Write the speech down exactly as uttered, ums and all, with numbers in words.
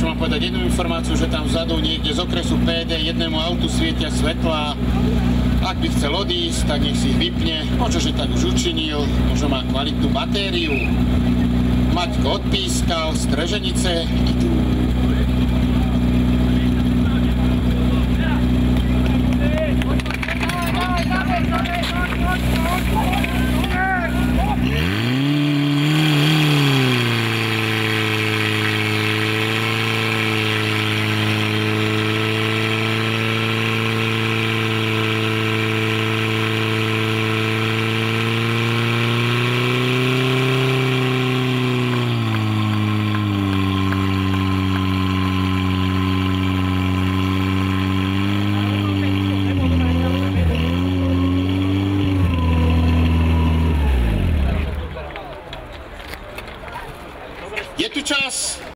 môžem vám povedať jednu informáciu, že tam vzadu niekde z okresu pé dé jednému autu svietia svetlá. Ak by chcel odísť, tak nech si ich vypne. Možno, že tak už učinil, možno má kvalitnú batériu. Maťko odpískal, streženice idú.